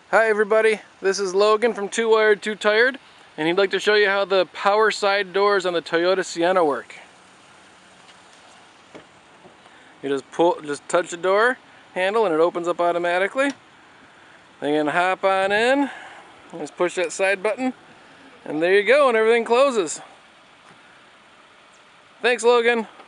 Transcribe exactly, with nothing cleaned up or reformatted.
Hi everybody, this is Logan from Two Wired Two Tired, and he'd like to show you how the power side doors on the Toyota Sienna work. You just pull, just touch the door handle and it opens up automatically. Then you can hop on in, just push that side button, and there you go, and everything closes. Thanks, Logan.